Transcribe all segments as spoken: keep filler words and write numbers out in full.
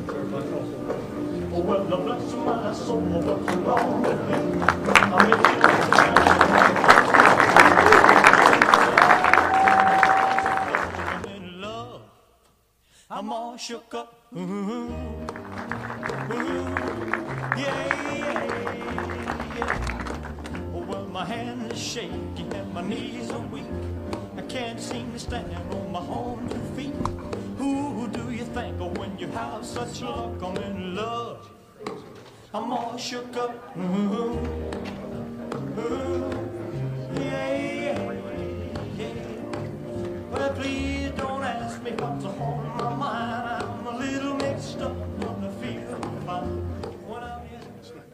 Oh, well, no, bless my soul, what's wrong with me? I mean, in love, I'm all shook up. Ooh, ooh, yeah, yeah, yeah. Oh, well, my hand is shaky and my knees are weak. I can't seem to stand on my own two feet. Who do you think of when you have such luck? I'm in love. I'm all shook up. Ooh, ooh, yeah, yeah, yeah. Well, please don't ask me what's on my mind. I'm a little mixed up on the field fine. When I'm in.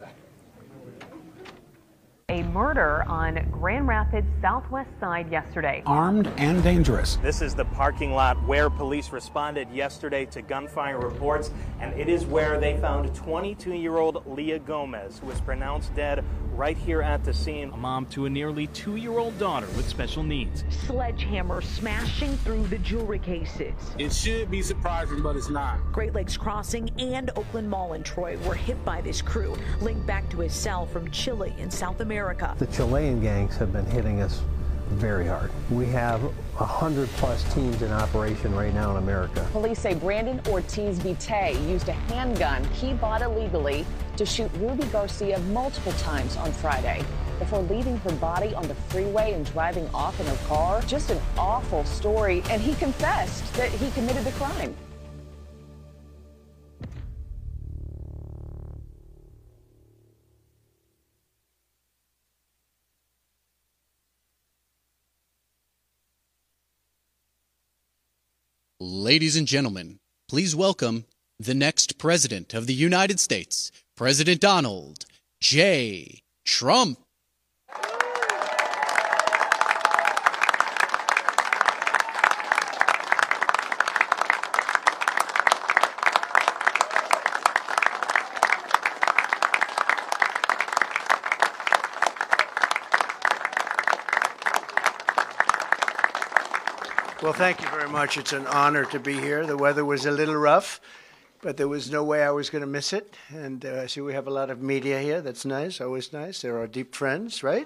A murder on Grand Rapids southwest side yesterday. Armed and dangerous. This is the parking lot where police responded yesterday to gunfire reports, and it is where they found twenty-two-year-old Leah Gomez, who was pronounced dead right here at the scene. A mom to a nearly two-year-old daughter with special needs. Sledgehammer smashing through the jewelry cases. It should be surprising, but it's not. Great Lakes Crossing and Oakland Mall in Troy were hit by this crew, linked back to his cell from Chile in South America. The Chilean gangs have been hitting us very hard. We have one hundred plus teams in operation right now in America. Police say Brandon Ortiz Vite used a handgun he bought illegally to shoot Ruby Garcia multiple times on Friday before leaving her body on the freeway and driving off in her car. Just an awful story, and he confessed that he committed the crime. Ladies and gentlemen, please welcome the next President of the United States, President Donald J. Trump. Well, thank you very much. It's an honor to be here. The weather was a little rough, but there was no way I was going to miss it. And uh, I see we have a lot of media here. That's nice, always nice. They're our deep friends, right?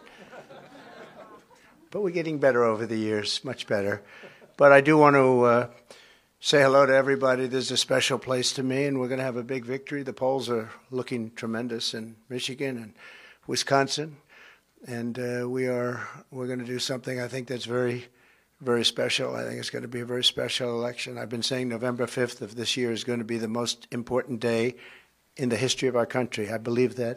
But we're getting better over the years, much better. But I do want to uh, say hello to everybody. This is a special place to me, and we're going to have a big victory. The polls are looking tremendous in Michigan and Wisconsin. And uh, we are, we're going to do something I think that's very very special. I think it's going to be a very special election. I've been saying November fifth of this year is going to be the most important day in the history of our country. I believe that.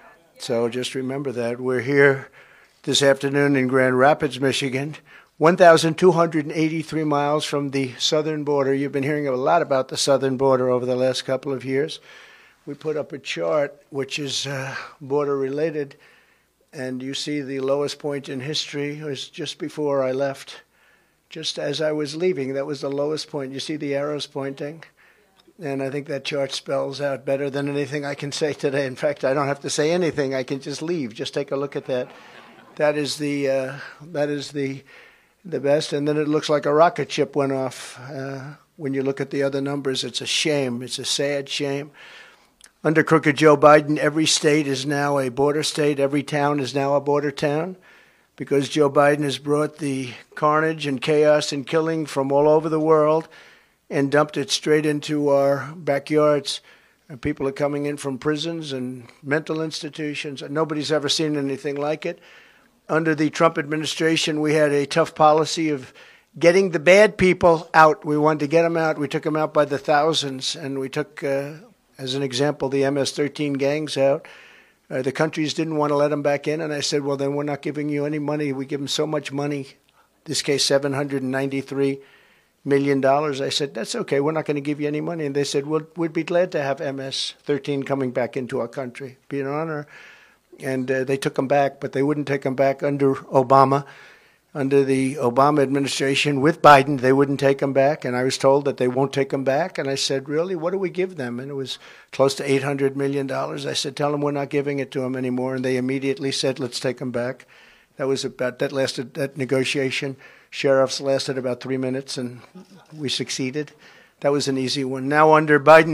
So just remember that. We're here this afternoon in Grand Rapids, Michigan, one thousand two hundred eighty-three miles from the southern border. You've been hearing a lot about the southern border over the last couple of years. We put up a chart which is uh, border related, and you see the lowest point in history was just before I left. Just as I was leaving, that was the lowest point. You see the arrows pointing? And I think that chart spells out better than anything I can say today. In fact, I don't have to say anything. I can just leave. Just take a look at that. That is the uh, that is the the best. And then it looks like a rocket ship went off. Uh, when you look at the other numbers, it's a shame. It's a sad shame. Under crooked Joe Biden, every state is now a border state. Every town is now a border town, because Joe Biden has brought the carnage and chaos and killing from all over the world and dumped it straight into our backyards. And people are coming in from prisons and mental institutions, and nobody's ever seen anything like it. Under the Trump administration, we had a tough policy of getting the bad people out. We wanted to get them out. We took them out by the thousands, and we took, uh, as an example, the M S thirteen gangs out. Uh, the countries didn't want to let them back in, and I said, well, then we're not giving you any money. We give them so much money, in this case seven hundred ninety-three million dollars. I said, that's okay. We're not going to give you any money. And they said, well, we'd be glad to have M S thirteen coming back into our country. It'd be an honor. And uh, they took them back, but they wouldn't take them back under Obama. Under the Obama administration with Biden, they wouldn't take them back. And I was told that they won't take them back. And I said, really, what do we give them? And it was close to eight hundred million dollars. I said, tell them we're not giving it to them anymore. And they immediately said, let's take them back. That was about, that lasted, that negotiation. Sheriffs lasted about three minutes, and we succeeded. That was an easy one. Now under Biden,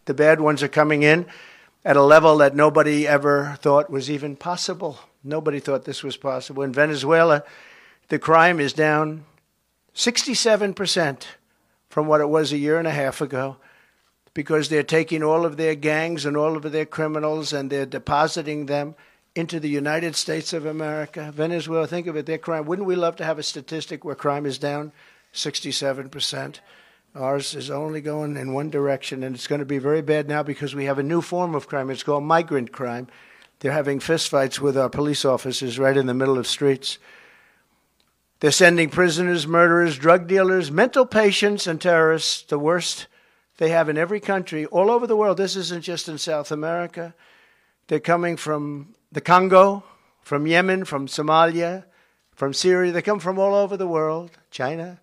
The bad ones are coming in at a level that nobody ever thought was even possible. Nobody thought this was possible. In Venezuela, the crime is down sixty-seven percent from what it was a year and a half ago, because they're taking all of their gangs and all of their criminals and they're depositing them into the United States of America. Venezuela, think of it, their crime. Wouldn't we love to have a statistic where crime is down sixty-seven percent? Ours is only going in one direction, and it's going to be very bad now because we have a new form of crime. It's called migrant crime. They're having fistfights with our police officers right in the middle of streets. They're sending prisoners, murderers, drug dealers, mental patients, and terrorists, the worst they have in every country, all over the world. This isn't just in South America. They're coming from the Congo, from Yemen, from Somalia, from Syria. They come from all over the world, China.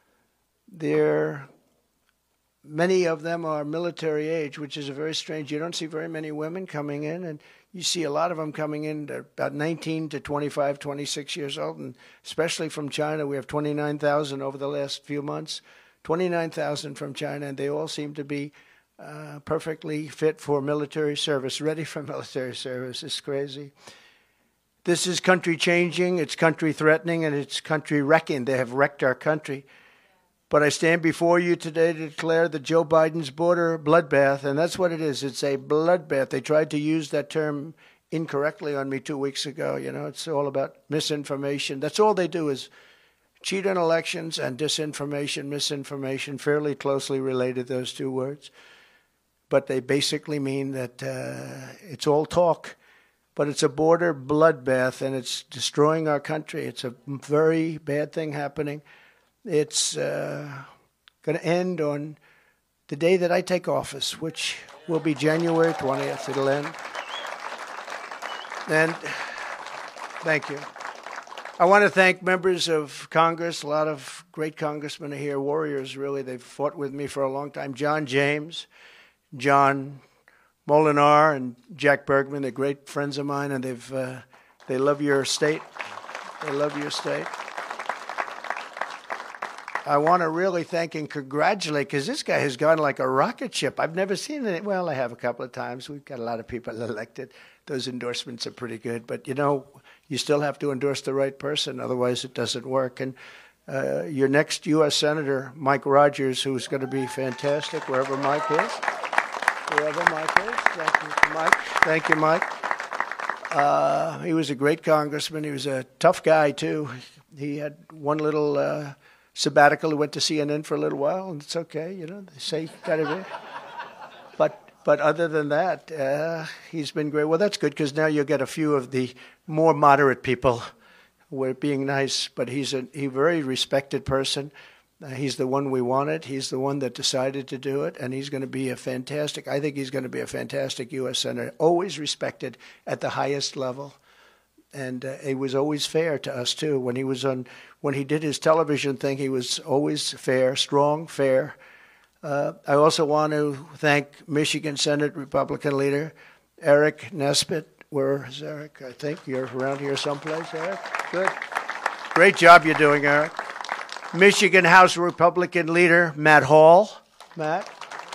They're, many of them are military age, which is a very strange. You don't see very many women coming in, and you see a lot of them coming in at about nineteen to twenty-five, twenty-six years old, and especially from China. We have twenty-nine thousand over the last few months, twenty-nine thousand from China, and they all seem to be uh, perfectly fit for military service, ready for military service. It's crazy. This is country changing, it's country threatening, and it's country wrecking. They have wrecked our country. But I stand before you today to declare that Joe Biden's border bloodbath, and that's what it is. It's a bloodbath. They tried to use that term incorrectly on me two weeks ago. You know, it's all about misinformation. That's all they do is cheat on elections and disinformation, misinformation, fairly closely related, those two words. But they basically mean that uh, it's all talk, but it's a border bloodbath, and it's destroying our country. It's a very bad thing happening. It's uh, going to end on the day that I take office, which will be January twentieth. It'll end. And thank you. I want to thank members of Congress. A lot of great congressmen are here, warriors, really. They've fought with me for a long time. John James, John Molinar, and Jack Bergman. They're great friends of mine, and they've uh, they love your state. They love your state. I want to really thank and congratulate, because this guy has gone like a rocket ship. I've never seen it. Well, I have a couple of times. We've got a lot of people elected. Those endorsements are pretty good. But, you know, you still have to endorse the right person. Otherwise, it doesn't work. And uh, your next U S Senator, Mike Rogers, who's going to be fantastic, wherever Mike is. Wherever Mike is. Thank you, Mike. Thank you, Mike. Uh, he was a great congressman. He was a tough guy, too. He had one little... Uh, sabbatical. He went to C N N for a little while, and it's okay, you know. They say got to be. But but other than that, uh, he's been great. Well, that's good, because now you'll get a few of the more moderate people who are being nice. But he's a he very respected person. Uh, he's the one we wanted. He's the one that decided to do it, and he's going to be a fantastic. I think he's going to be a fantastic U S Senator. Always respected at the highest level. And uh, he was always fair to us, too. When he was on, when he did his television thing, he was always fair, strong, fair. Uh, I also want to thank Michigan Senate Republican leader Eric Nesbitt. Where is Eric? I think you're around here someplace, Eric. Good. Great job you're doing, Eric. Michigan House Republican leader Matt Hall. Matt.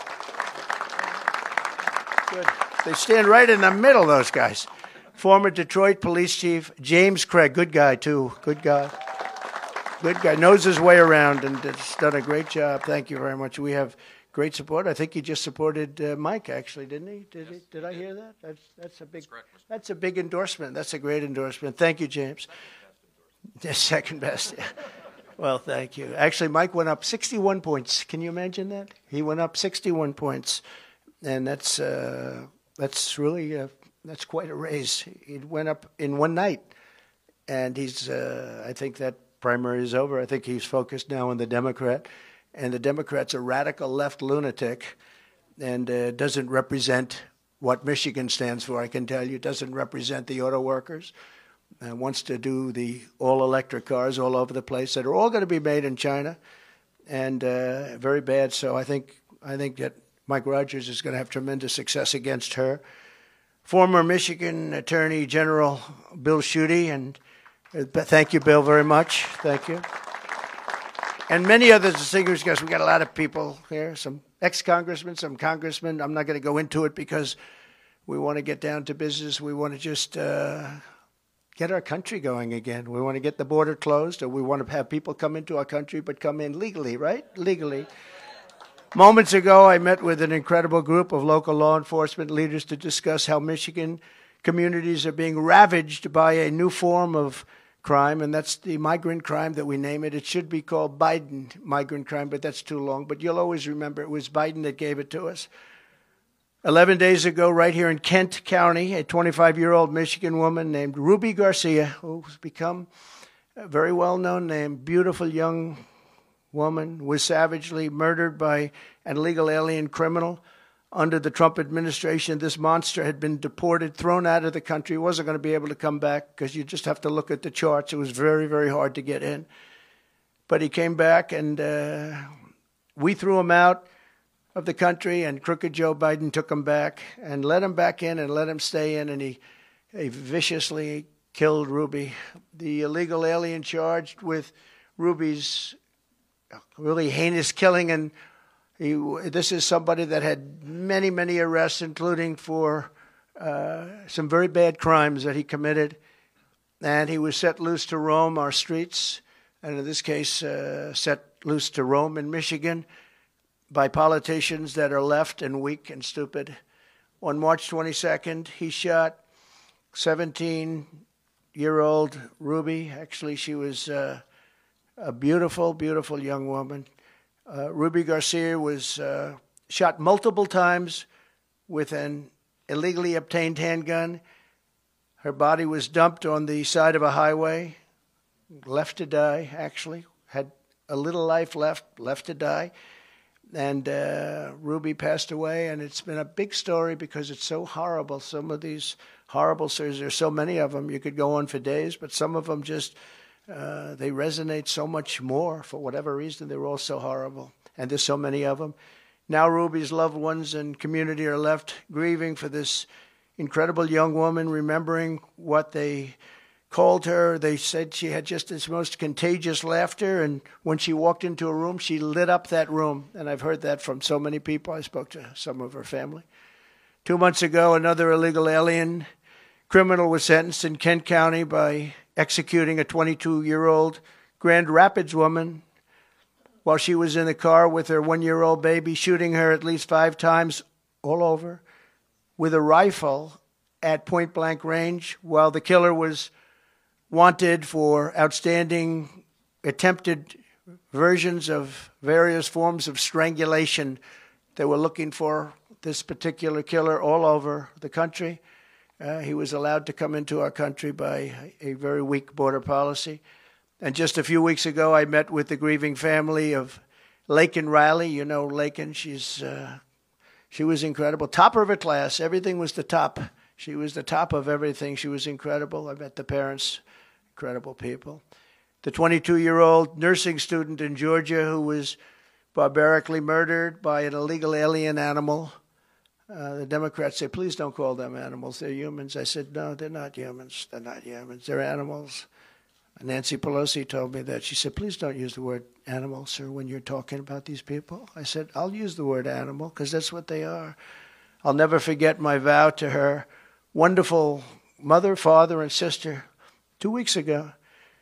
Good. They stand right in the middle, those guys. Former Detroit Police Chief James Craig, good guy too, good guy, good guy, knows his way around and has done a great job. Thank you very much. We have great support. I think he just supported uh, Mike, actually, didn't he? Did yes. he? Did I hear that? That's that's a big that's, that's a big endorsement. That's a great endorsement. Thank you, James. The second best. Yeah. Well, thank you. Actually, Mike went up sixty-one points. Can you imagine that? He went up sixty-one points, and that's uh, that's really. Uh, That's quite a raise. It went up in one night, and he's. Uh, I think that primary is over. I think he's focused now on the Democrat, and the Democrat's a radical left lunatic, and uh, doesn't represent what Michigan stands for. I can tell you, doesn't represent the auto workers. Uh, wants to do the all-electric cars all over the place that are all going to be made in China, and uh, very bad. So I think I think that Mike Rogers is going to have tremendous success against her. Former Michigan Attorney General Bill Schuette, and uh, thank you, Bill, very much. Thank you. And many other distinguished guests. We got a lot of people here, some ex-congressmen, some congressmen. I'm not going to go into it because we want to get down to business. We want to just uh, get our country going again. We want to get the border closed, or we want to have people come into our country, but come in legally, right? Legally. Moments ago, I met with an incredible group of local law enforcement leaders to discuss how Michigan communities are being ravaged by a new form of crime, and that's the migrant crime that we name it. It should be called Biden migrant crime, but that's too long. But you'll always remember it was Biden that gave it to us. Eleven days ago, right here in Kent County, a twenty-five-year-old Michigan woman named Ruby Garcia, who's become a very well-known name, beautiful young woman, was savagely murdered by an illegal alien criminal. Under the Trump administration, this monster had been deported, thrown out of the country, wasn't going to be able to come back because you just have to look at the charts. It was very, very hard to get in. But he came back, and uh, we threw him out of the country, and crooked Joe Biden took him back and let him back in and let him stay in, and he, he viciously killed Ruby. The illegal alien charged with Ruby's really heinous killing, and he, this is somebody that had many, many arrests, including for uh, some very bad crimes that he committed. And he was set loose to roam our streets, and in this case, uh, set loose to roam in Michigan by politicians that are left and weak and stupid. On March twenty-second, he shot seventeen-year-old Ruby. Actually, she was uh, a beautiful, beautiful young woman. Uh, Ruby Garcia was uh, shot multiple times with an illegally obtained handgun. Her body was dumped on the side of a highway, left to die, actually. Had a little life left, left to die. And uh, Ruby passed away, and it's been a big story because it's so horrible. Some of these horrible stories, there's so many of them, you could go on for days, but some of them just... Uh, they resonate so much more for whatever reason. They were all so horrible, and there's so many of them. Now Ruby's loved ones and community are left grieving for this incredible young woman, remembering what they called her. They said she had just this most contagious laughter, and when she walked into a room, she lit up that room. And I've heard that from so many people. I spoke to some of her family. Two months ago, another illegal alien criminal was sentenced in Kent County by executing a twenty-two-year-old Grand Rapids woman while she was in the car with her one-year-old baby, shooting her at least five times all over with a rifle at point-blank range, while the killer was wanted for outstanding attempted versions of various forms of strangulation. They were looking for this particular killer all over the country. Uh, he was allowed to come into our country by a very weak border policy. And just a few weeks ago, I met with the grieving family of Laken Riley. You know Laken, she's, uh, she was incredible. Top of her class, everything was the top. She was the top of everything. She was incredible. I met the parents, incredible people. The twenty-two-year-old nursing student in Georgia who was barbarically murdered by an illegal alien animal. Uh, the Democrats say, please don't call them animals. They're humans. I said, no, they're not humans. They're not humans. They're animals. Nancy Pelosi told me that. She said, please don't use the word animal, sir, when you're talking about these people. I said, I'll use the word animal because that's what they are. I'll never forget my vow to her wonderful mother, father, and sister two weeks ago.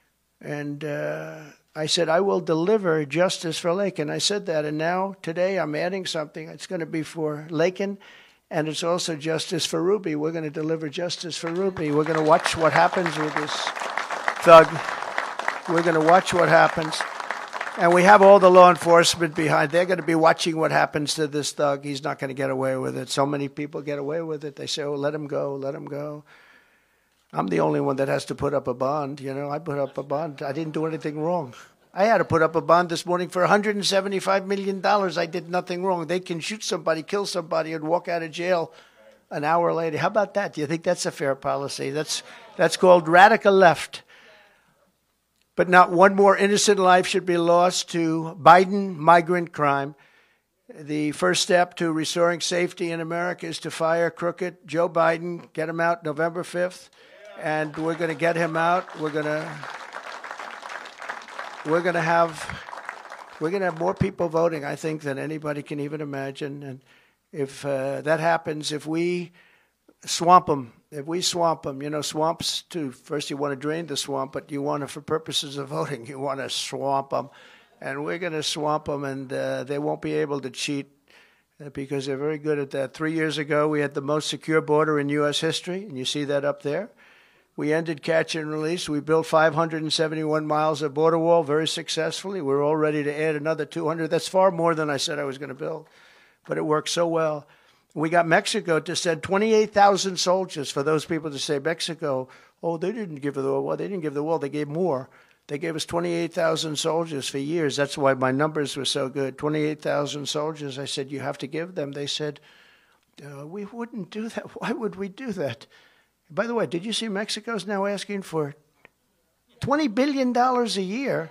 And uh, I said, I will deliver justice for Laken. I said that, and now, today, I'm adding something. It's going to be for Laken, and it's also justice for Ruby. We're going to deliver justice for Ruby. We're going to watch what happens with this thug. We're going to watch what happens. And we have all the law enforcement behind. They're going to be watching what happens to this thug. He's not going to get away with it. So many people get away with it. They say, oh, let him go, let him go. I'm the only one that has to put up a bond. You know, I put up a bond. I didn't do anything wrong. I had to put up a bond this morning for one hundred seventy-five million dollars. I did nothing wrong. They can shoot somebody, kill somebody, and walk out of jail an hour later. How about that? Do you think that's a fair policy? That's, that's called radical left. But not one more innocent life should be lost to Biden migrant crime. The first step to restoring safety in America is to fire crooked Joe Biden, get him out November fifth. And we're going to get him out. We're going to we're going to have We're going to have more people voting, I think, than anybody can even imagine. And if uh, that happens, if we swamp them, if we swamp them, you know, swamps too. First, you want to drain the swamp, but you want to, for purposes of voting, you want to swamp them. And we're going to swamp them, and uh, they won't be able to cheat uh, because they're very good at that. Three years ago, we had the most secure border in U S history, and you see that up there. We ended catch and release. We built five hundred seventy-one miles of border wall very successfully. We're all ready to add another two hundred. That's far more than I said I was going to build, but it worked so well. We got Mexico to send twenty-eight thousand soldiers. For those people to say Mexico, oh, they didn't give the wall. Well, they didn't give the wall. They gave more. They gave us twenty-eight thousand soldiers for years. That's why my numbers were so good. twenty-eight thousand soldiers. I said, you have to give them. They said, uh, we wouldn't do that. Why would we do that? By the way, did you see Mexico's now asking for twenty billion dollars a year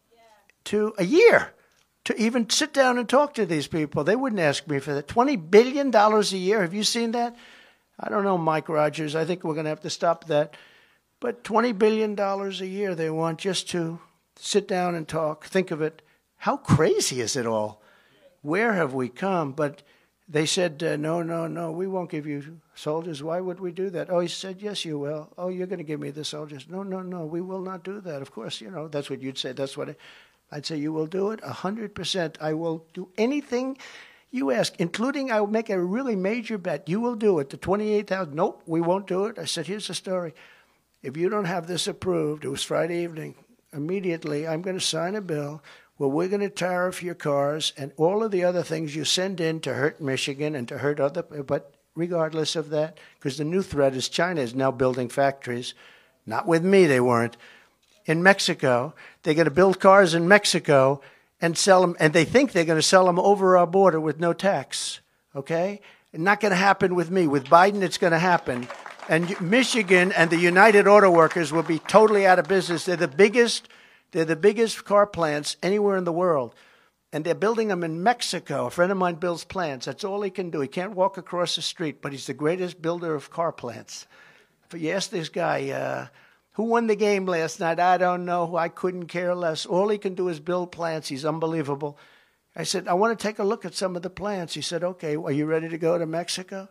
to a year to even sit down and talk to these people? They wouldn't ask me for that. twenty billion dollars a year. Have you seen that? I don't know, Mike Rogers. I think we're going to have to stop that. But twenty billion dollars a year they want just to sit down and talk. Think of it. How crazy is it all? Where have we come? But they said, uh, no, no, no, we won't give you soldiers. Why would we do that? Oh, he said, yes, you will. Oh, you're going to give me the soldiers. No, no, no, we will not do that. Of course, you know, that's what you'd say. That's what I, I'd say, you will do it one hundred percent. I will do anything you ask, including I will make a really major bet. You will do it. The twenty-eight thousand, nope, we won't do it. I said, here's the story. If you don't have this approved, it was Friday evening, immediately I'm going to sign a bill where we're going to tariff your cars and all of the other things you send in to hurt Michigan and to hurt other, but regardless of that, because the new threat is China is now building factories, not with me, they weren't, in Mexico. They're going to build cars in Mexico and sell them, and they think they're going to sell them over our border with no tax, okay? Not going to happen with me. With Biden, it's going to happen. And Michigan and the United Auto Workers will be totally out of business. They're the biggest They're the biggest car plants anywhere in the world. And they're building them in Mexico. A friend of mine builds plants. That's all he can do. He can't walk across the street, but he's the greatest builder of car plants. If you ask this guy, uh, who won the game last night? I don't know. I couldn't care less. All he can do is build plants. He's unbelievable. I said, I want to take a look at some of the plants. He said, okay, are you ready to go to Mexico?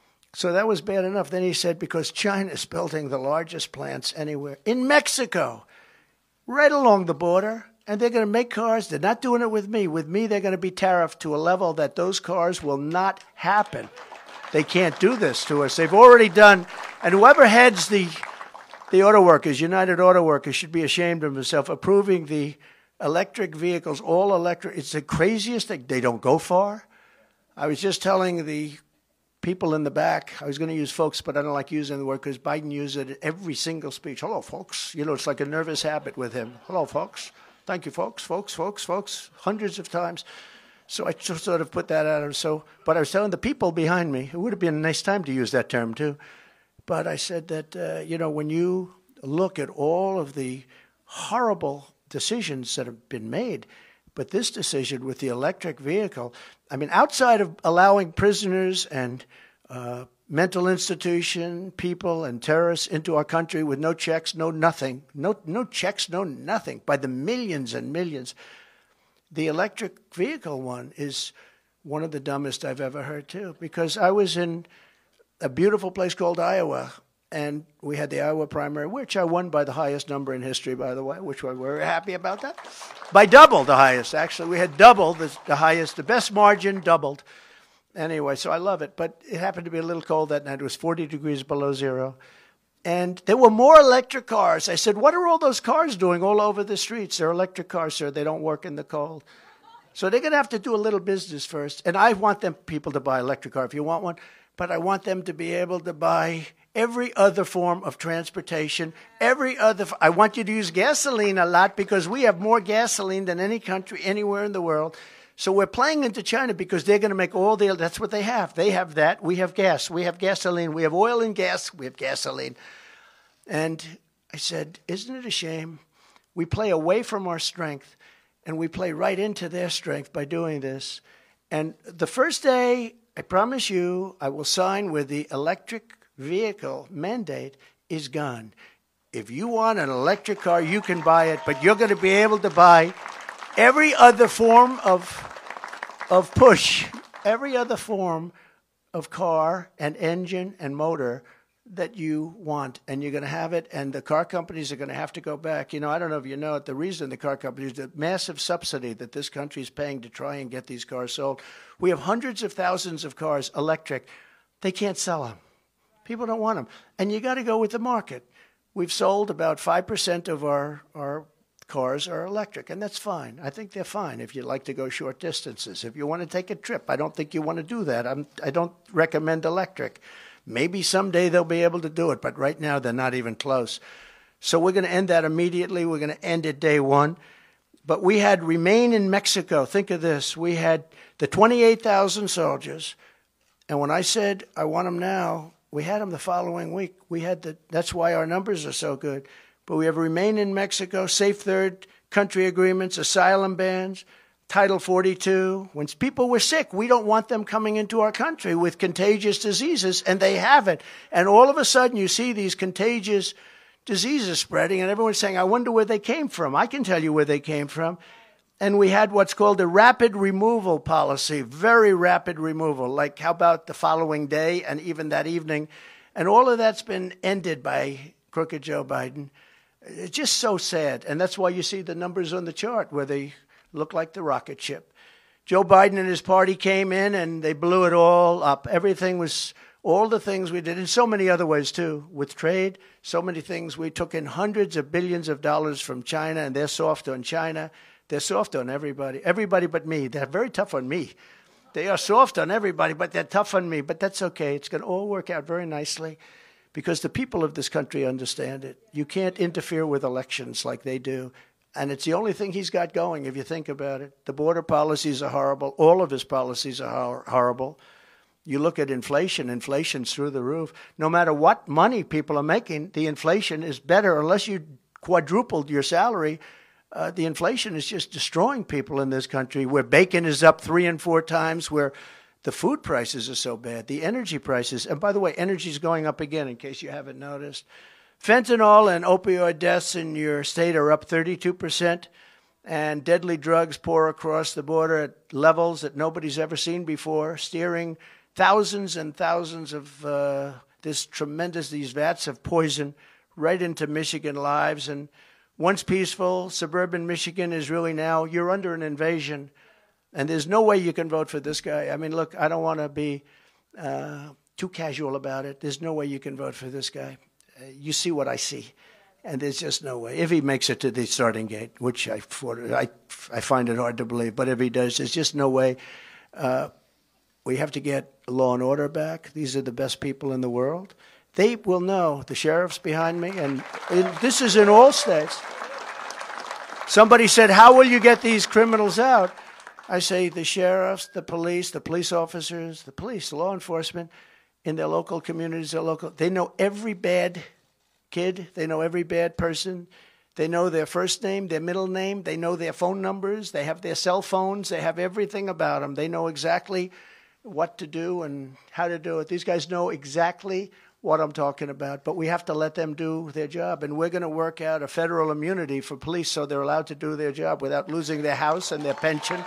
So that was bad enough. Then he said, because China is building the largest plants anywhere in Mexico, right along the border, and they're going to make cars. They're not doing it with me. With me, they're going to be tariffed to a level that those cars will not happen. They can't do this to us. They've already done, and whoever heads the the auto workers, United Auto Workers, should be ashamed of himself, approving the electric vehicles, all electric. It's the craziest thing. They don't go far. I was just telling the people in the back, I was going to use folks, but I don't like using the word because Biden used it in every single speech. Hello, folks. You know, it's like a nervous habit with him. Hello, folks. Thank you, folks, folks, folks, folks, hundreds of times. So I just sort of put that out. So, but I was telling the people behind me, it would have been a nice time to use that term too. But I said that, uh, you know, when you look at all of the horrible decisions that have been made, but this decision with the electric vehicle, I mean, outside of allowing prisoners and uh, mental institution people and terrorists into our country with no checks, no nothing, no no checks, no nothing, by the millions and millions, the electric vehicle one is one of the dumbest I've ever heard, too. Because I was in a beautiful place called Iowa, and we had the Iowa primary, which I won by the highest number in history, by the way, which we're very happy about that. By double the highest, actually. We had double the, the highest, the best margin, doubled. Anyway, so I love it. But it happened to be a little cold that night. It was forty degrees below zero. And there were more electric cars. I said, what are all those cars doing all over the streets? They're electric cars, sir. They don't work in the cold. So they're going to have to do a little business first. And I want them people to buy an electric car if you want one. But I want them to be able to buy every other form of transportation, every other. I want you to use gasoline a lot because we have more gasoline than any country anywhere in the world. So we're playing into China because they're going to make all the, that's what they have. They have that. We have gas. We have gasoline. We have oil and gas. We have gasoline. And I said, isn't it a shame? We play away from our strength and we play right into their strength by doing this. And the first day, I promise you, I will sign where the electric vehicle mandate is gone. If you want an electric car, you can buy it, but you're going to be able to buy every other form of of push, every other form of car and engine and motor that you want, and you're going to have it, and the car companies are going to have to go back. You know, I don't know if you know it, the reason the car companies, the massive subsidy that this country is paying to try and get these cars sold. We have hundreds of thousands of cars, electric. They can't sell them. People don't want them. And you got to go with the market. We've sold about five percent of our, our cars are electric, and that's fine. I think they're fine if you like to go short distances. If you want to take a trip, I don't think you want to do that. I'm, I don't recommend electric. Maybe someday they'll be able to do it, but right now they're not even close. So we're going to end that immediately. We're going to end it day one. But we had remain in Mexico. Think of this. We had the twenty-eight thousand soldiers, and when I said I want them now, we had them the following week. We had the. That's why our numbers are so good. But we have remain in Mexico, safe third country agreements, asylum bans, Title forty-two. When people were sick, we don't want them coming into our country with contagious diseases, and they have it. And all of a sudden, you see these contagious diseases spreading, and everyone's saying, I wonder where they came from. I can tell you where they came from. And we had what's called a rapid removal policy, very rapid removal, like how about the following day and even that evening. And all of that's been ended by crooked Joe Biden. It's just so sad. And that's why you see the numbers on the chart where they look like the rocket ship. Joe Biden and his party came in and they blew it all up. Everything was, all the things we did, in so many other ways too, with trade, so many things. We took in hundreds of billions of dollars from China, and they're soft on China. They're soft on everybody. Everybody but me. They're very tough on me. They are soft on everybody, but they're tough on me. But that's okay. It's going to all work out very nicely because the people of this country understand it. You can't interfere with elections like they do. And it's the only thing he's got going, if you think about it. The border policies are horrible. All of his policies are hor- horrible. You look at inflation. Inflation's through the roof. No matter what money people are making, the inflation is better. Unless you quadrupled your salary, uh, the inflation is just destroying people in this country, where bacon is up three and four times, where the food prices are so bad, the energy prices. And by the way, energy is going up again, in case you haven't noticed. Fentanyl and opioid deaths in your state are up thirty-two percent, and deadly drugs pour across the border at levels that nobody's ever seen before, steering thousands and thousands of uh, this tremendous, these vats of poison right into Michigan lives. And once peaceful, suburban Michigan is really now, you're under an invasion, and there's no way you can vote for this guy. I mean, look, I don't want to be uh, too casual about it. There's no way you can vote for this guy. You see what I see, and there's just no way. If he makes it to the starting gate, which I, I, I find it hard to believe, but if he does, there's just no way. Uh, we have to get law and order back. These are the best people in the world. They will know. The sheriff's behind me, and this is in all states. Somebody said, how will you get these criminals out? I say the sheriffs, the police, the police officers, the police, law enforcement, in their local communities, their local, they know every bad kid. They know every bad person. They know their first name, their middle name. They know their phone numbers. They have their cell phones. They have everything about them. They know exactly what to do and how to do it. These guys know exactly what I'm talking about, but we have to let them do their job. And we're going to work out a federal immunity for police so they're allowed to do their job without losing their house and their pension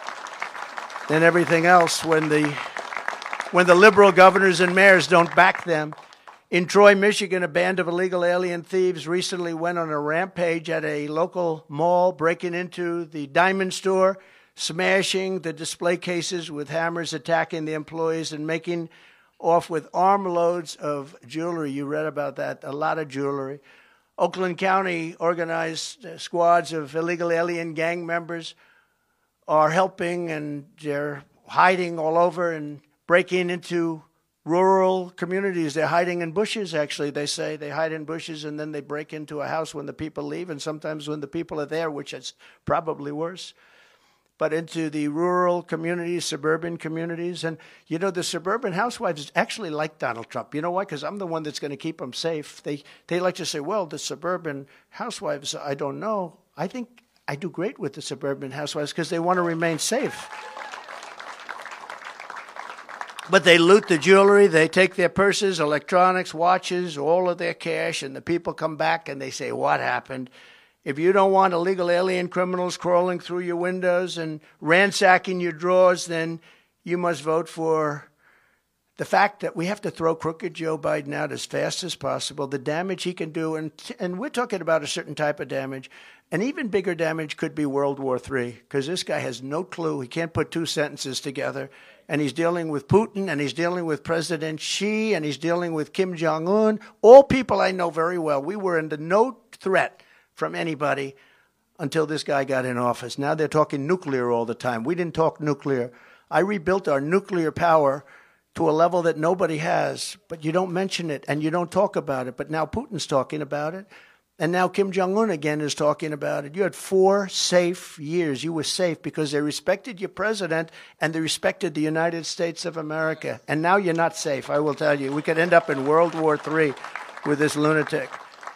and everything else when the when the liberal governors and mayors don't back them. In Troy, Michigan, a band of illegal alien thieves recently went on a rampage at a local mall, breaking into the diamond store, smashing the display cases with hammers, attacking the employees, and making off with armloads of jewelry. You read about that, a lot of jewelry. Oakland County organized squads of illegal alien gang members are helping, and they're hiding all over and breaking into rural communities. They're hiding in bushes, actually, they say. They hide in bushes, and then they break into a house when the people leave, and sometimes when the people are there, which is probably worse. But into the rural communities, suburban communities. And, you know, the suburban housewives actually like Donald Trump. You know why? Because I'm the one that's going to keep them safe. They, they like to say, well, the suburban housewives, I don't know. I think I do great with the suburban housewives because they want to remain safe. But they loot the jewelry, they take their purses, electronics, watches, all of their cash, and the people come back and they say, what happened? If you don't want illegal alien criminals crawling through your windows and ransacking your drawers, then you must vote for the fact that we have to throw crooked Joe Biden out as fast as possible, the damage he can do, and and we're talking about a certain type of damage. An even bigger damage could be World War Three, because this guy has no clue. He can't put two sentences together. And he's dealing with Putin, and he's dealing with President Xi, and he's dealing with Kim Jong-un, all people I know very well. We were under no threat from anybody until this guy got in office. Now they're talking nuclear all the time. We didn't talk nuclear. I rebuilt our nuclear power to a level that nobody has, but you don't mention it and you don't talk about it. But now Putin's talking about it, and now Kim Jong-un again is talking about it. You had four safe years. You were safe because they respected your president and they respected the United States of America. And now you're not safe, I will tell you. We could end up in World War Three with this lunatic.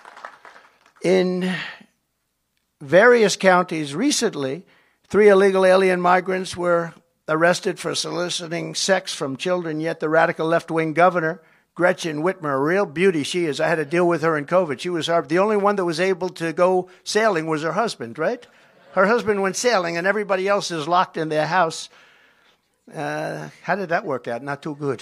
In various counties recently, three illegal alien migrants were arrested for soliciting sex from children, yet the radical left-wing governor, Gretchen Whitmer, a real beauty she is. I had to deal with her in COVID. She was our, the only one that was able to go sailing was her husband, right? Her husband went sailing and everybody else is locked in their house. Uh, how did that work out? Not too good.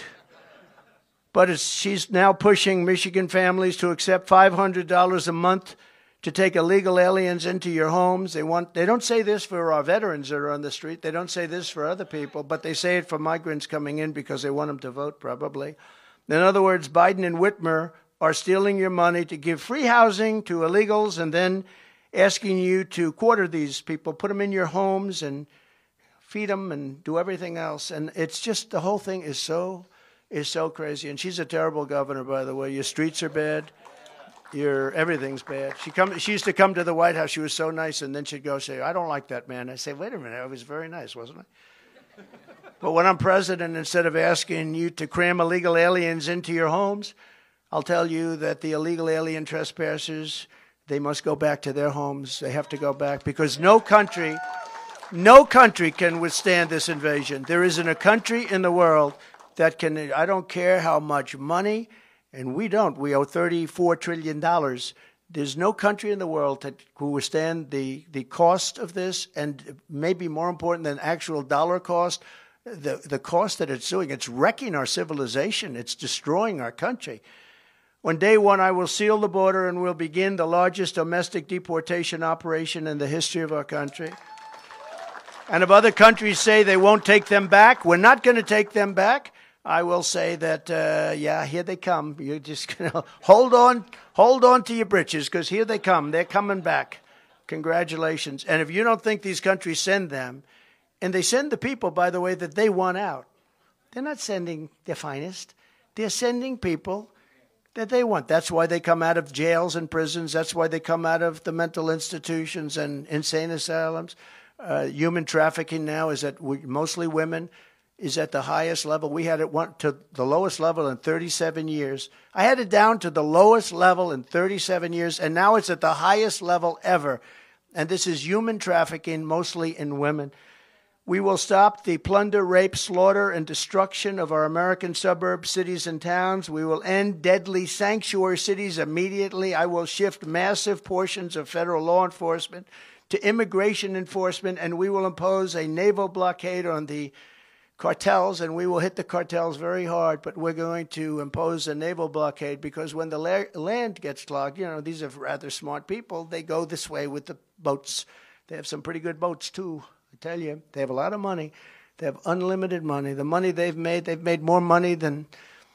But it's, she's now pushing Michigan families to accept five hundred dollars a month to take illegal aliens into your homes. They want. They don't say this for our veterans that are on the street. They don't say this for other people, but they say it for migrants coming in because they want them to vote, probably. In other words, Biden and Whitmer are stealing your money to give free housing to illegals and then asking you to quarter these people, put them in your homes and feed them and do everything else. And it's just, the whole thing is so, is so crazy. And she's a terrible governor, by the way. Your streets are bad. Your everything's bad. She come. She used to come to the White House. She was so nice, and then she'd go say, "I don't like that man." I say, "Wait a minute, I was very nice, wasn't I?" But when I'm president, instead of asking you to cram illegal aliens into your homes, I'll tell you that the illegal alien trespassers, they must go back to their homes. They have to go back because no country, no country can withstand this invasion. There isn't a country in the world that can. I don't care how much money. And we don't. We owe thirty-four trillion dollars. There's no country in the world that will withstand the, the cost of this, and maybe more important than actual dollar cost, the, the cost that it's doing. It's wrecking our civilization. It's destroying our country. On day one, I will seal the border and we'll begin the largest domestic deportation operation in the history of our country. And if other countries say they won't take them back, we're not going to take them back. I will say that, uh, yeah, here they come. You're just going to hold on, hold on to your britches, because here they come. They're coming back. Congratulations. And if you don't think these countries send them, and they send the people, by the way, that they want out, they're not sending their finest. They're sending people that they want. That's why they come out of jails and prisons. That's why they come out of the mental institutions and insane asylums. Uh, human trafficking now is at we, mostly women. Is at the highest level. We had it went to the lowest level in thirty-seven years. I had it down to the lowest level in thirty-seven years, and now it's at the highest level ever. And this is human trafficking, mostly in women. We will stop the plunder, rape, slaughter, and destruction of our American suburbs, cities, and towns. We will end deadly sanctuary cities immediately. I will shift massive portions of federal law enforcement to immigration enforcement, and we will impose a naval blockade on the cartels, and we will hit the cartels very hard, but we're going to impose a naval blockade because when the la- land gets clogged, you know, these are rather smart people. They go this way with the boats. They have some pretty good boats, too, I tell you. They have a lot of money. They have unlimited money. The money they've made, they've made more money than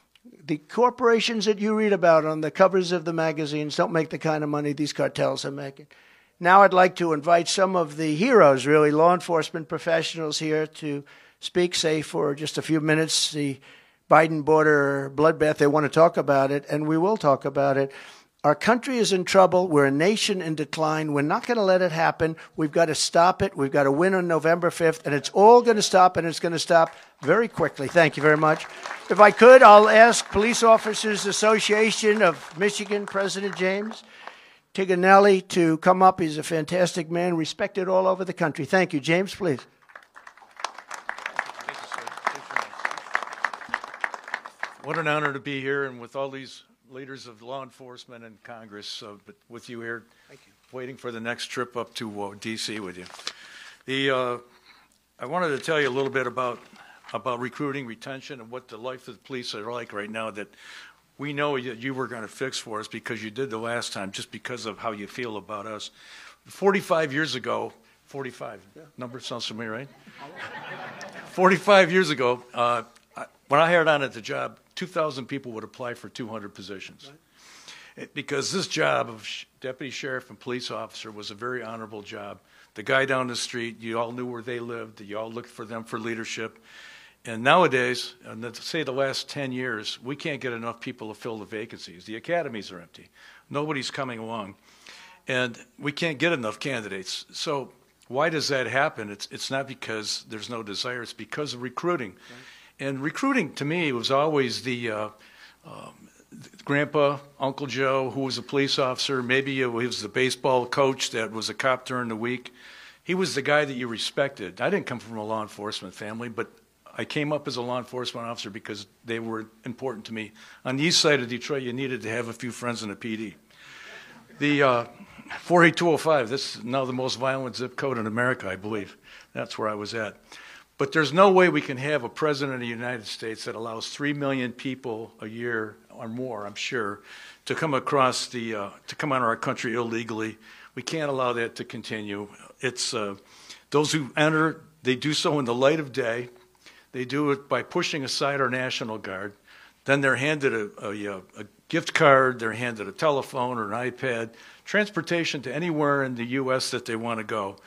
the corporations that you read about on the covers of the magazines don't make the kind of money these cartels are making. Now I'd like to invite some of the heroes, really, law enforcement professionals here to speak, say, for just a few minutes, the Biden border bloodbath. They want to talk about it, and we will talk about it. Our country is in trouble. We're a nation in decline. We're not going to let it happen. We've got to stop it. We've got to win on November fifth, and it's all going to stop, and it's going to stop very quickly. Thank you very much. If I could, I'll ask Police Officers Association of Michigan, President James Tiganelli, to come up. He's a fantastic man, respected all over the country. Thank you. James, please. What an honor to be here, and with all these leaders of law enforcement and Congress, uh, but with you here, Thank you. Waiting for the next trip up to uh, D C with you. The uh, I wanted to tell you a little bit about about recruiting, retention, and what the life of the police are like right now. That we know that you were going to fix for us because you did the last time, just because of how you feel about us. forty-five years ago, forty-five, yeah. Number sounds familiar, right? forty-five years ago, uh, when I hired on at the job, two thousand people would apply for two hundred positions. Right. It, because this job of sh deputy sheriff and police officer was a very honorable job. The guy down the street, you all knew where they lived, you all looked for them for leadership. And nowadays, and let's say the last ten years, we can't get enough people to fill the vacancies. The academies are empty. Nobody's coming along. And we can't get enough candidates. So why does that happen? It's, it's not because there's no desire, it's because of recruiting. Right. And recruiting, to me, was always the uh, um, grandpa, Uncle Joe, who was a police officer. Maybe he was the baseball coach that was a cop during the week. He was the guy that you respected. I didn't come from a law enforcement family, but I came up as a law enforcement officer because they were important to me. On the east side of Detroit, you needed to have a few friends in the P D. The uh, four eight two oh five, this is now the most violent zip code in America, I believe. That's where I was at. But there's no way we can have a president of the United States that allows three million people a year or more, I'm sure, to come across the, uh, to come out of our country illegally. We can't allow that to continue. It's, uh, those who enter, they do so in the light of day. They do it by pushing aside our National Guard. Then they're handed a, a, a gift card, they're handed a telephone or an iPad, transportation to anywhere in the U S that they want to go.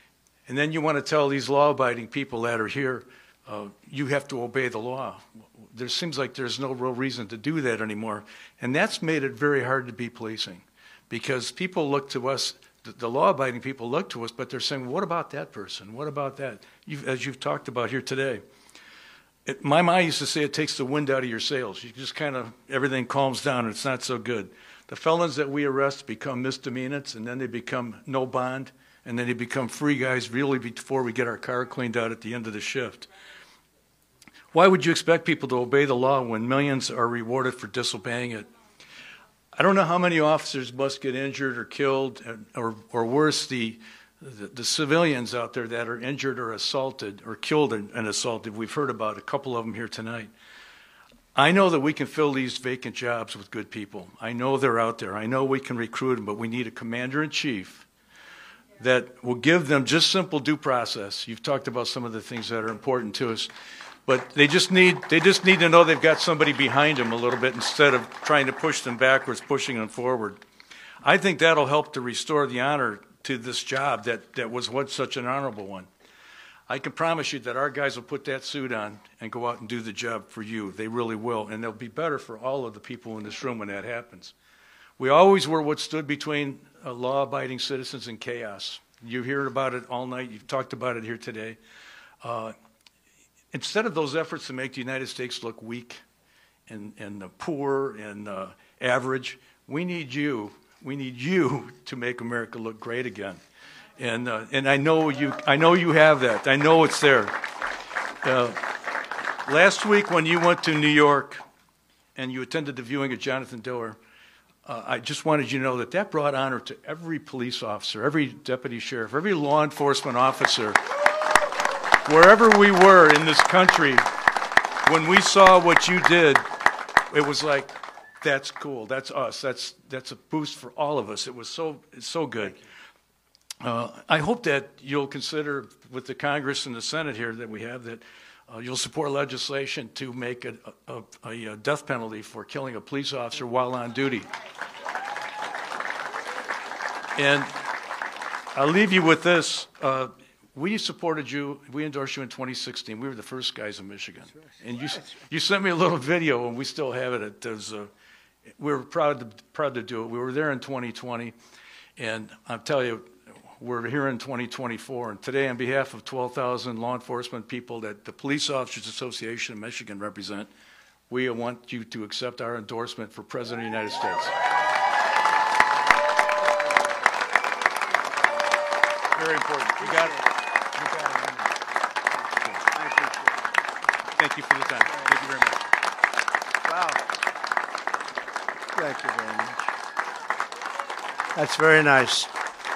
And then you want to tell these law-abiding people that are here, uh, you have to obey the law. There seems like there's no real reason to do that anymore. And that's made it very hard to be policing because people look to us, the, the law-abiding people look to us, but they're saying, what about that person? What about that? You've, as you've talked about here today. It, my mom used to say it takes the wind out of your sails. You just kind of, everything calms down and it's not so good. The felons that we arrest become misdemeanants and then they become no bond and then they become free guys really before we get our car cleaned out at the end of the shift. Why would you expect people to obey the law when millions are rewarded for disobeying it? I don't know how many officers must get injured or killed or, or worse, the The, the civilians out there that are injured or assaulted or killed and, and assaulted. We've heard about a couple of them here tonight. I know that we can fill these vacant jobs with good people. I know they're out there. I know we can recruit them, but we need a commander-in-chief that will give them just simple due process. You've talked about some of the things that are important to us, but they just need, they just need to know they've got somebody behind them a little bit instead of trying to push them backwards, pushing them forward. I think that'll help to restore the honor to this job that, that was once such an honorable one. I can promise you that our guys will put that suit on and go out and do the job for you. They really will, and they'll be better for all of the people in this room when that happens. We always were what stood between uh, law-abiding citizens and chaos. You hear about it all night. You've talked about it here today. Uh, instead of those efforts to make the United States look weak and, and uh, poor and uh, average, we need you We need you to make America look great again, and uh, and I know you. I know you have that. I know it's there. Uh, last week, when you went to New York, and you attended the viewing of Jonathan Diller, uh, I just wanted you to know that that brought honor to every police officer, every deputy sheriff, every law enforcement officer, wherever we were in this country. When we saw what you did, it was like, that's cool. That's us. That's that's a boost for all of us. It was so it's so good. Uh, I hope that you'll consider with the Congress and the Senate here that we have that uh, you'll support legislation to make a, a, a, a death penalty for killing a police officer while on duty. And I'll leave you with this. Uh, We supported you. We endorsed you in twenty sixteen. We were the first guys in Michigan, and you you sent me a little video, and we still have it. It was, uh, we were proud to proud to do it. We were there in twenty twenty, and I'll tell you, we're here in twenty twenty-four. And today, on behalf of twelve thousand law enforcement people that the Police Officers Association of Michigan represent, we want you to accept our endorsement for President of the United States. Very important. You got it. Thank you for the time. Thank you very much. Wow. Thank you very much. That's very nice.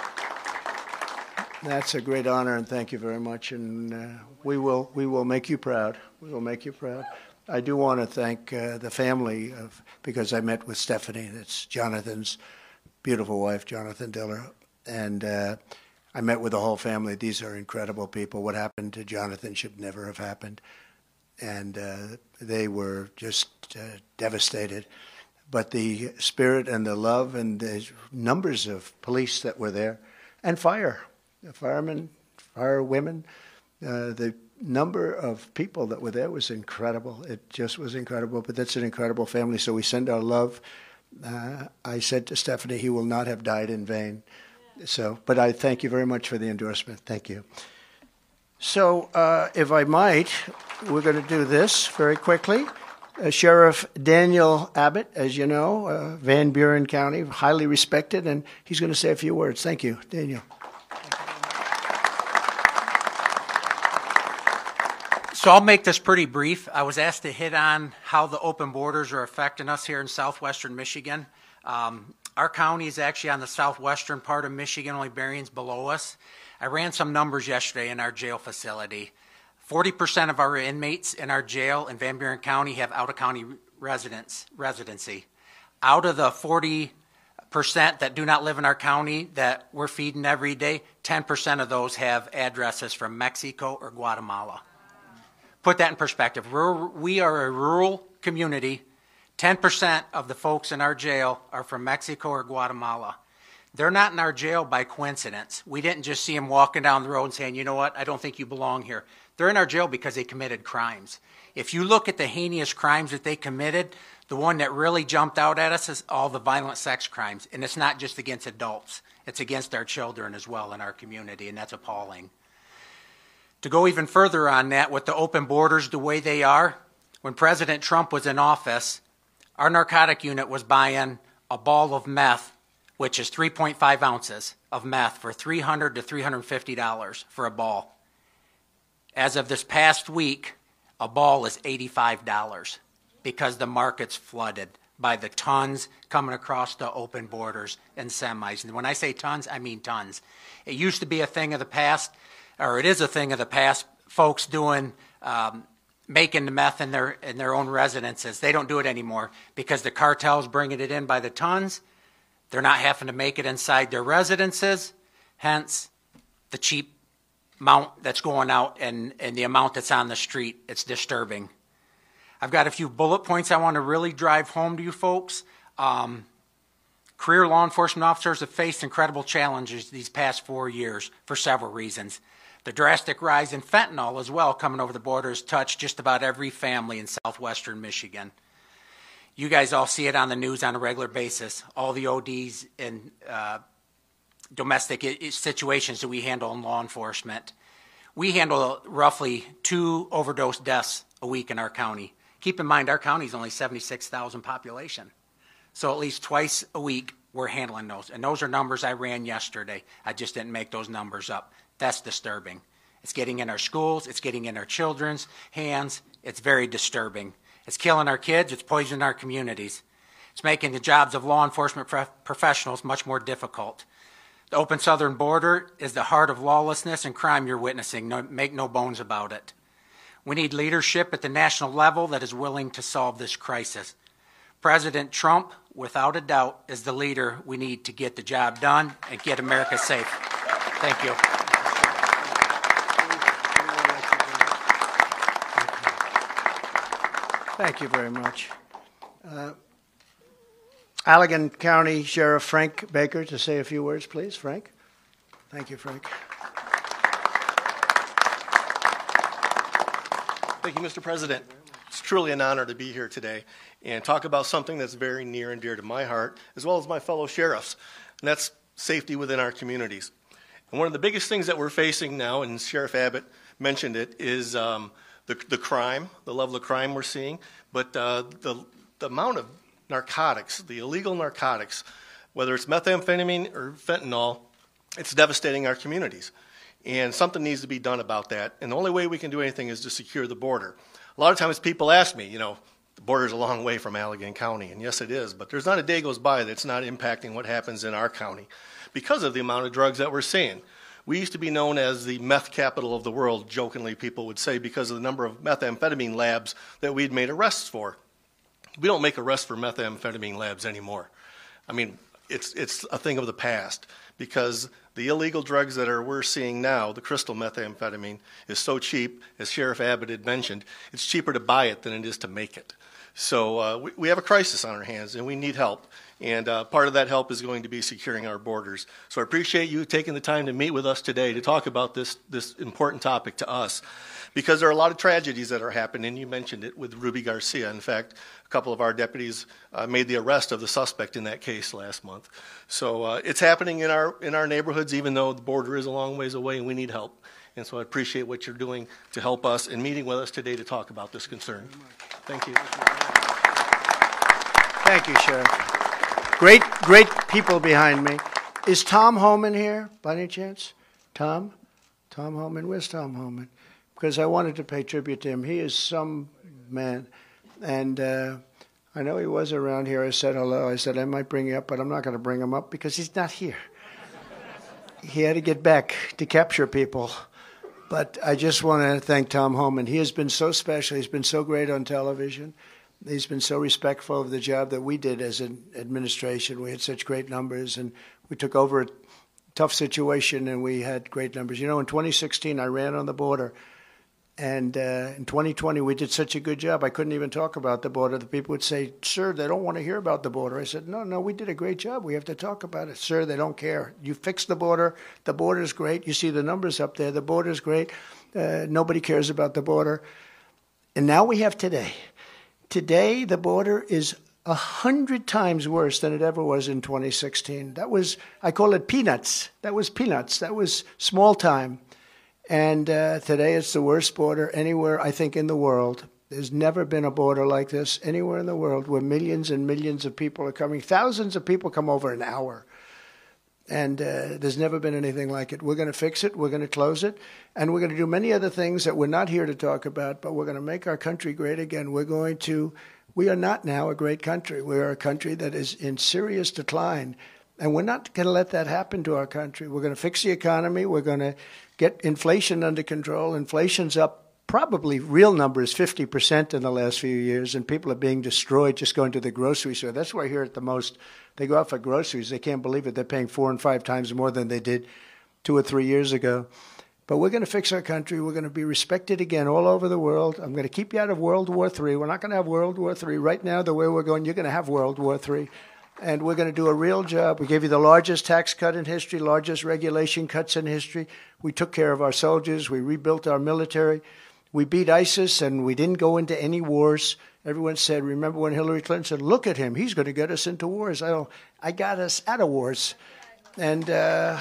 That's a great honor, and thank you very much. And uh, we will we will make you proud. We will make you proud. I do want to thank uh, the family of, because I met with Stephanie. That's Jonathan's beautiful wife, Jonathan Diller, and uh, I met with the whole family. These are incredible people. What happened to Jonathan should never have happened, and uh, they were just uh, devastated. But the spirit and the love and the numbers of police that were there, and fire, the firemen, fire women, uh, the number of people that were there was incredible. It just was incredible. But that's an incredible family. So we send our love. Uh, I said to Stephanie, he will not have died in vain. So, but I thank you very much for the endorsement. Thank you. So, uh, if I might, we're going to do this very quickly. Uh, Sheriff Daniel Abbott, as you know, uh, Van Buren County, highly respected, and he's going to say a few words. Thank you, Daniel. So I'll make this pretty brief. I was asked to hit on how the open borders are affecting us here in southwestern Michigan. Um, our county is actually on the southwestern part of Michigan, only Berrien's below us. I ran some numbers yesterday in our jail facility. forty percent of our inmates in our jail in Van Buren County have out-of-county residence, residency. Out of the forty percent that do not live in our county that we're feeding every day, ten percent of those have addresses from Mexico or Guatemala. Put that in perspective. We're, we are a rural community. ten percent of the folks in our jail are from Mexico or Guatemala. They're not in our jail by coincidence. We didn't just see them walking down the road and saying, you know what, I don't think you belong here. They're in our jail because they committed crimes. If you look at the heinous crimes that they committed, the one that really jumped out at us is all the violent sex crimes. And it's not just against adults. It's against our children as well in our community, and that's appalling. To go even further on that, with the open borders the way they are, when President Trump was in office, our narcotic unit was buying a ball of meth, which is three point five ounces of meth, for three hundred to three hundred fifty dollars for a ball. As of this past week, a ball is eighty-five dollars because the market's flooded by the tons coming across the open borders and semis. And when I say tons, I mean tons. It used to be a thing of the past, or it is a thing of the past, folks doing, um, making the meth in their, in their own residences. They don't do it anymore because the cartel's bringing it in by the tons. They're not having to make it inside their residences, hence the cheap amount that's going out and, and the amount that's on the street. It's disturbing. I've got a few bullet points I want to really drive home to you folks. Um, career law enforcement officers have faced incredible challenges these past four years for several reasons. The drastic rise in fentanyl as well coming over the border has touched just about every family in southwestern Michigan. You guys all see it on the news on a regular basis, all the O Ds and uh, domestic situations that we handle in law enforcement. We handle roughly two overdose deaths a week in our county. Keep in mind, our county is only seventy-six thousand population. So at least twice a week we're handling those. And those are numbers I ran yesterday. I just didn't make those numbers up. That's disturbing. It's getting in our schools. It's getting in our children's hands. It's very disturbing. It's killing our kids. It's poisoning our communities. It's making the jobs of law enforcement prof- professionals much more difficult. The open southern border is the heart of lawlessness and crime you're witnessing. No, make no bones about it. We need leadership at the national level that is willing to solve this crisis. President Trump, without a doubt, is the leader we need to get the job done and get America safe. Thank you. Thank you very much. Uh, Allegan County Sheriff Frank Baker to say a few words, please. Frank. Thank you, Frank. Thank you, Mister President. It's truly an honor to be here today and talk about something that's very near and dear to my heart, as well as my fellow sheriffs, and that's safety within our communities. And one of the biggest things that we're facing now, and Sheriff Abbott mentioned it, is um, the, the crime, the level of crime we're seeing, but uh, the, the amount of narcotics, the illegal narcotics, whether it's methamphetamine or fentanyl, it's devastating our communities. And something needs to be done about that. And the only way we can do anything is to secure the border. A lot of times people ask me, you know, The border's a long way from Allegan County, and yes, it is, but there's not a day goes by that's not impacting what happens in our county because of the amount of drugs that we're seeing. We used to be known as the meth capital of the world, jokingly people would say, because of the number of methamphetamine labs that we'd made arrests for. We don't make arrests for methamphetamine labs anymore. I mean, it's it's a thing of the past, because the illegal drugs that are we're seeing now, the crystal methamphetamine, is so cheap, as Sheriff Abbott had mentioned, it's cheaper to buy it than it is to make it. So uh, we, we have a crisis on our hands, and we need help. And uh, part of that help is going to be securing our borders. So I appreciate you taking the time to meet with us today to talk about this, this important topic to us, because there are a lot of tragedies that are happening. You mentioned it with Ruby Garcia. In fact, a couple of our deputies uh, made the arrest of the suspect in that case last month. So uh, it's happening in our, in our neighborhoods, even though the border is a long ways away, and we need help. And so I appreciate what you're doing to help us and meeting with us today to talk about this concern. Thank you. Thank you, Sheriff. Great, great people behind me. Is Tom Homan here, by any chance? Tom? Tom Homan? Where's Tom Homan? Because I wanted to pay tribute to him. He is some man. And uh, I know he was around here. I said hello. I said I might bring you up, but I'm not going to bring him up because he's not here. He had to get back to capture people. But I just want to thank Tom Homan. He has been so special. He's been so great on television. He's been so respectful of the job that we did as an administration. We had such great numbers, and we took over a tough situation, and we had great numbers. You know, in twenty sixteen, I ran on the border, and uh, in twenty twenty, we did such a good job, I couldn't even talk about the border. The people would say, sir, they don't want to hear about the border. I said, no, no, we did a great job. We have to talk about it. Sir, they don't care. You fixed the border. The border's great. You see the numbers up there. The border's great. Uh, nobody cares about the border. And now we have today. Today, the border is a hundred times worse than it ever was in twenty sixteen. That was, I call it peanuts. That was peanuts. That was small time. And uh, today it's the worst border anywhere, I think, in the world. There's never been a border like this anywhere in the world where millions and millions of people are coming. Thousands of people come over an hour. And uh, there's never been anything like it. We're going to fix it. We're going to close it. And we're going to do many other things that we're not here to talk about, but we're going to make our country great again. We're going to, we are not now a great country. We are a country that is in serious decline. And we're not going to let that happen to our country. We're going to fix the economy. We're going to get inflation under control. Inflation's up probably real numbers fifty percent in the last few years, and people are being destroyed just going to the grocery store. That's where I hear it the most. They go out for groceries. They can't believe it. They're paying four and five times more than they did two or three years ago. But we're going to fix our country. We're going to be respected again all over the world. I'm going to keep you out of World War Three. We're not going to have World War Three. Right now, the way we're going, you're going to have World War Three. And we're going to do a real job. We gave you the largest tax cut in history, largest regulation cuts in history. We took care of our soldiers. We rebuilt our military. We beat ISIS, and we didn't go into any wars. Everyone said, remember when Hillary Clinton said, look at him, he's going to get us into wars. I don't, I got us out of wars. And, uh,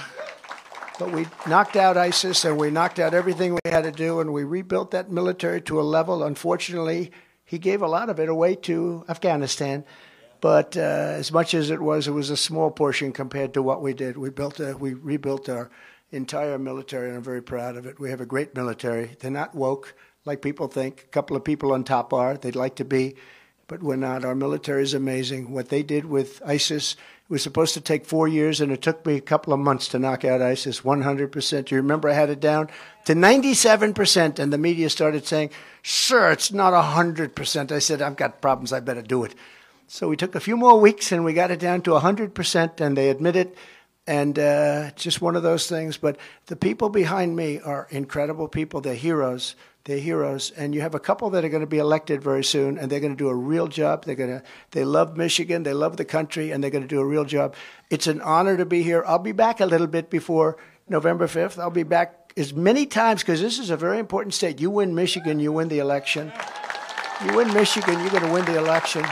but we knocked out ISIS, and we knocked out everything we had to do, and we rebuilt that military to a level. Unfortunately, he gave a lot of it away to Afghanistan. But uh, as much as it was, it was a small portion compared to what we did. We built, a, we rebuilt our entire military, and I'm very proud of it. We have a great military. They're not woke like people think. A couple of people on top are. They'd like to be, but we're not. Our military is amazing. What they did with ISIS, it was supposed to take four years, and it took me a couple of months to knock out ISIS, one hundred percent. You remember I had it down to ninety-seven percent, and the media started saying, sir, it's not one hundred percent. I said, I've got problems. I better do it. So we took a few more weeks, and we got it down to one hundred percent, and they admit it. And uh, just one of those things. But the people behind me are incredible people. They're heroes. They're heroes. And you have a couple that are going to be elected very soon, and they're going to do a real job. They're going to. They love Michigan. They love the country, and they're going to do a real job. It's an honor to be here. I'll be back a little bit before November fifth. I'll be back as many times, because this is a very important state. You win Michigan, you win the election. You win Michigan, you're going to win the election.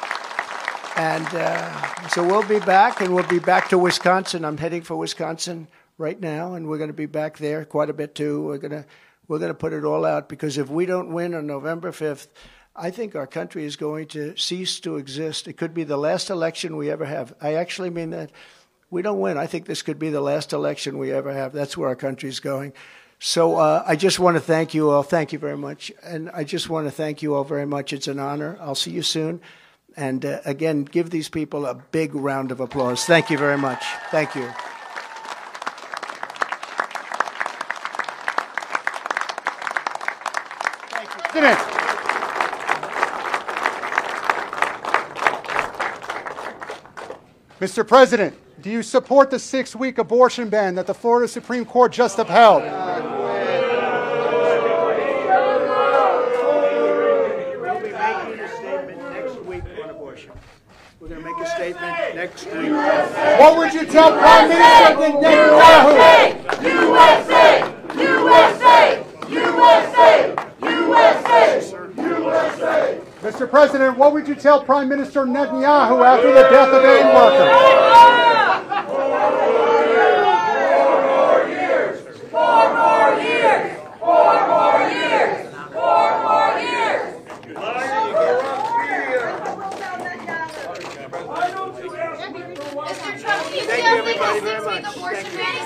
And uh, so we'll be back, and we'll be back to Wisconsin. I'm heading for Wisconsin right now, and we're going to be back there quite a bit too. We're going to we're going to put it all out, because if we don't win on November fifth, I think our country is going to cease to exist. It could be the last election we ever have. I actually mean that. We don't win. I think this could be the last election we ever have. That's where our country's going. So uh, I just want to thank you all. Thank you very much. And I just want to thank you all very much. It's an honor. I'll see you soon. And uh, again, give these people a big round of applause. Thank you very much. Thank you. President. Mister President, do you support the six-week abortion ban that the Florida Supreme Court just upheld? We'll be making a statement next week on abortion. We're going to make a statement next week. What would you tell Prime Minister Netanyahu? U S A! U S A! U S A! U S A! U S A! Mister President, what would you tell Prime Minister Netanyahu after the death of aid workers? Four more years! Four more years! Four more years! Mister Trump, do you feel like a six-week abortion ban